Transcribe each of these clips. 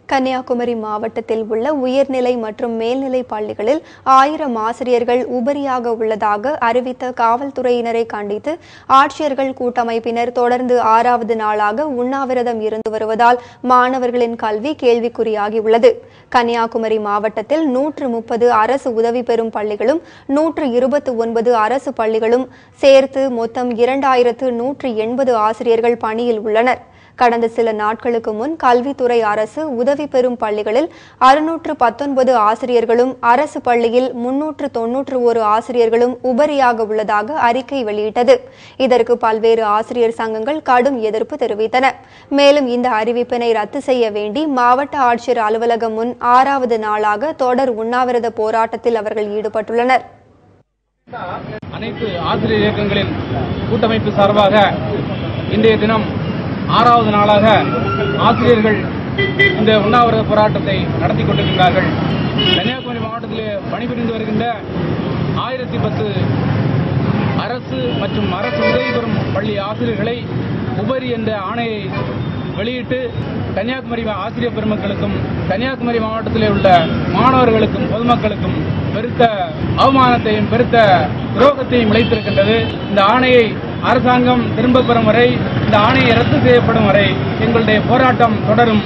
கன்னியாகுமரி மாவட்டத்தில் உள்ள உயர்நிலை மற்றும் மேல்நிலை பள்ளிகளில் 1000 ஆசிரியர்கள் உபரியாக உள்ளதாக அறிவித்த காவல்துறையினரை கண்டித்து ஆட்சியர்கள் கூட்டமைப்பினர் தொடர்ந்து 6வது நாளாக உண்ணாவிரதம் இருந்து வருவதால் மாணவர்களின் கல்வி கேள்விக்குறியாகியுள்ளது. கன்னியாகுமரி மாவட்டத்தில் 130 அரசு உதவி பெறும் பள்ளிகளும் 129 அரசு பள்ளிகளும் சேர்த்து மொத்தம் 2180 ஆசிரியர்கள் பணியில் உள்ளனர். கடந்த சில நாட்களுக்கு முன் கல்வித்துறை அரசு உதவி பெறும் பள்ளிகளில் 619 ஆசிரியர்களும் அரசு பள்ளியில் 391 ஆசிரியர்களும் உபரியாக உள்ளதாக அறிக்கை வெளியிட்டது. இதற்கு பல்வேறு ஆசிரியர் சங்கங்கள் கடும் எதிர்ப்பு தெரிவித்தன. மேலும் இந்த அறிவிப்பினை ரத்து செய்ய வேண்டி மாவட்ட ஆட்சியர் அலுவலகம் முன் 6வது நாளாக தொடர் உண்ணாவிரத போராட்டத்தில் அவர்கள் ஈடுபட்டுள்ளனர். அனைத்து ஆசிரியர் இயக்கங்களின் கூட்டமைப்பு சார்பாக இன்றைய தினம் 6வது நாளாக ஆசிரியர்கள் இந்த உண்ணாவிரத போராட்டத்தை நடத்தி கொண்டிருக்கிறார்கள். கன்னியாகுமரி மாவட்டத்தில் பணிபுரிந்து வருகின்ற 1010 அரசு மற்றும் அரசு உதவி பெறும் பள்ளி ஆசிரியர்களை உபரி என்ற ஆணையை வெளியிட்டு கன்னியாகுமரி ஆசிரியர் பெருமக்களுக்கும் கன்னியாகுமரி மாவட்டத்தில் உள்ள மாணவர்களுக்கும் பொதுமக்களுக்கும் பெருத்த அவமானத்தையும் பெருத்த துரோகத்தையும் இழைத்திருக்கின்றது. இந்த ஆணையை அரசாங்கம் திரும்ப பெறும் வரை, இந்த ஆணையை ரத்து செய்யப்படும் வரை எங்களுடைய போராட்டம் தொடரும்.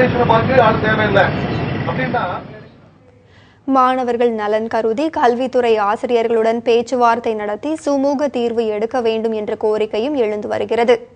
மாணவர்கள் நலன் கருதி கல்வித்துறை ஆசிரியர்களுடன் பேச்சுவார்த்தை நடத்தி சுமூக தீர்வு எடுக்க வேண்டும் என்ற கோரிக்கையும் எழுந்து வருகிறது.